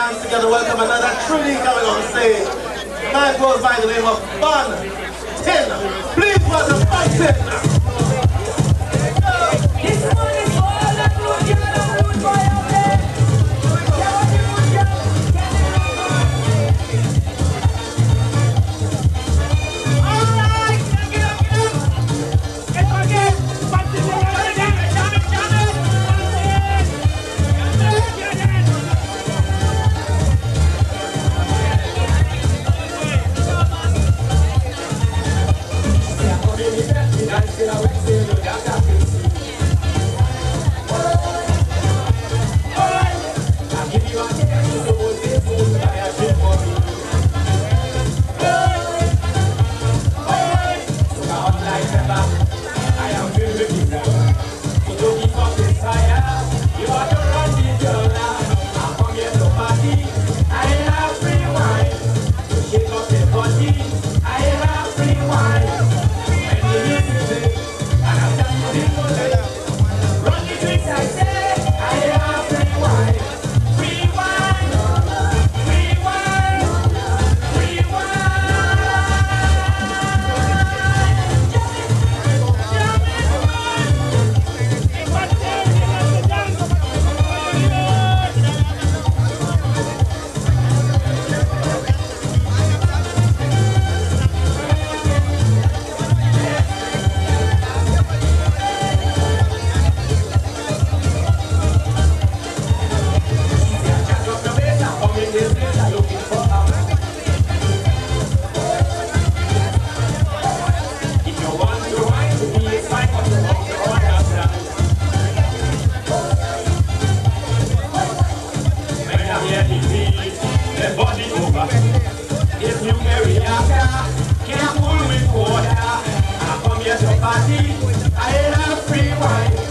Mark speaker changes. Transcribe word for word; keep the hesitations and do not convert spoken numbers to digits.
Speaker 1: hands together, welcome another Trinity coming on stage. The man goes by the name of Bun Tin. Please welcome Bun Tin.
Speaker 2: This one is for all that good girl and good boy out there. Alright, get up, get up. Get back in. Back to the other jam it, jam it, jam it. If you marry a car, careful with water. I come here to party, I ain't a free wine.